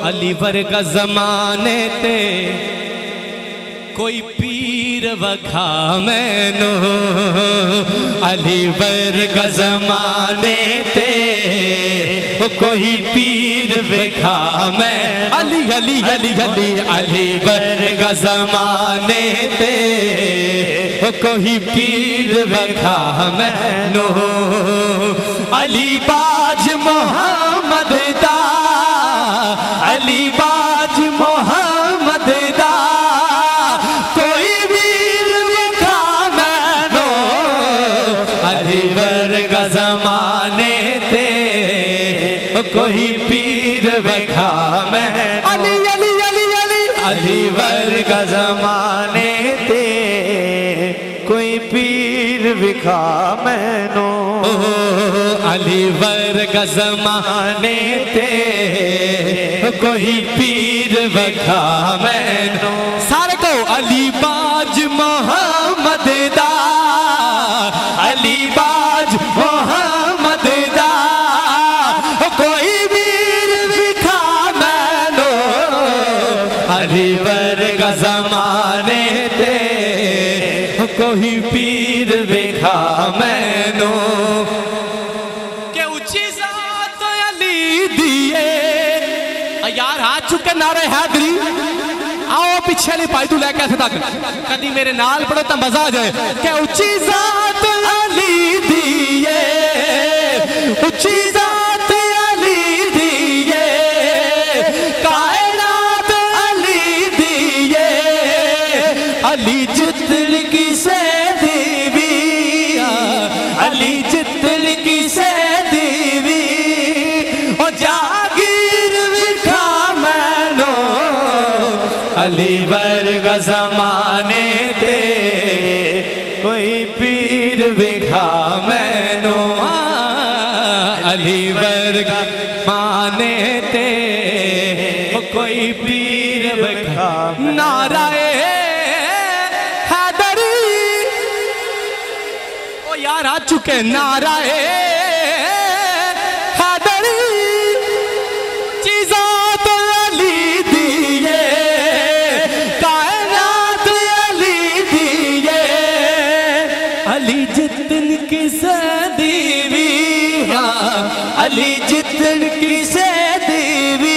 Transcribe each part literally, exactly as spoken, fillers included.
علی ورگا زمانے تے کوئی پیر وکھا مینو علی ورگا زمانے تے کوئی پیر وکھا میں علی علی علی علی علی ورگا زمانے تے کوئی پیر وکھا مینو علی باج محمد دا علی باج محمد دا کوئی ویر وکھا مینو علی ورگا زمانے تے کوئی پیر وکھا مینو علی علی علی علی علی ورگا زمانے تے کوئی پیر وکھا مینو علی ورگا زمانے تے کوئی پیر وکھا مینو سارے کو علی باج محمد دا علی باج محمد دا کوئی پیر وکھا مینو علی ورگا زمانے تے کوئی پیر وکھا مینو کہ اچھی ذات علی دیئے یار ہاتھ چکے نعرہ حیدری آؤ پیچھے لی پائی تو لے کیسے تک کدی میرے نال پڑھو تا مزہ جائے کہ اچھی ذات علی دیئے اچھی ذات علی دیئے کائنات علی دیئے علی جتن کی سے دیوی علی جتن کی سے دیوی او جاگیر وکھا مینو علی ورگا زمانے تے کوئی پیر وکھا مینو علی ورگا زمانے تے کوئی پیر وکھا نعرہ حیدری او یار آ چکے نعرہ حیدری چیزات علی دیئے کائنات علی دیئے علی جتن کی سے دیوی علی جتن کی سے دیوی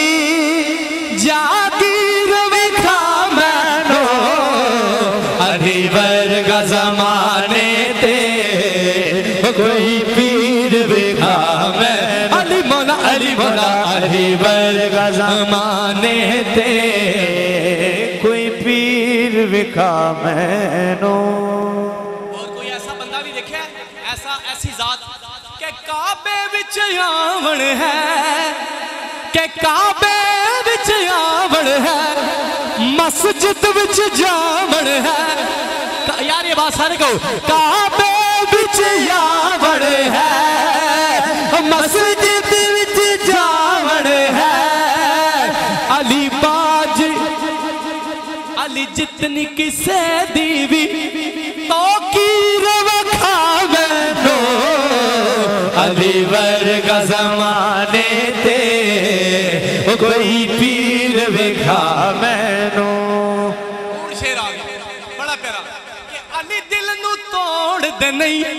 جاگیر وکھا مینو علی ورگا زمانے تے کوئی پیر وکھا میں علی مولا علی مولا علی ورگا زمانے تے کوئی پیر وکھا مینو اور کوئی ایسا بندہ بھی دیکھے ایسا ایسی ذات کہ کعبے وچ آون ہے کہ کعبے وچ آون ہے مسجد وچ جاون ہے یار یہ بات سارے کہو کعبے وچ آون ہے مسجد وچ جاون ہے علی باج علی جتنی کسے دیوی تو کیر وکھا مینو علی ورگا زمانے تے کوئی پیر وکھا مینو اور شیر آگے بڑا پیارا کہ علی دل نو توڑ دے نہیں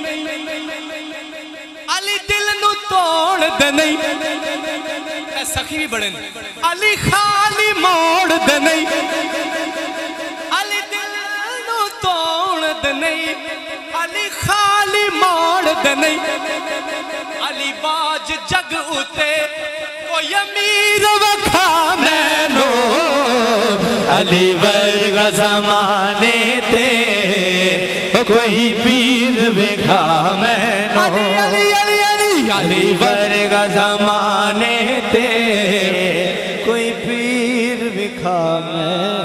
علی دل نو توڑ دے نہیں اے سخی بھی بڑے نہیں علی خالی موڑ دے نہیں علی دل نو توڑ دے نہیں علی خالی موڑ دے نہیں علی باج جگ اتے کوئی امیر وکھا مینو علی ورگا زمانے تے کوئی پیر وکھا مینو علی علی علی علی ورگا زمانے تے کوئی پیر وکھا مینو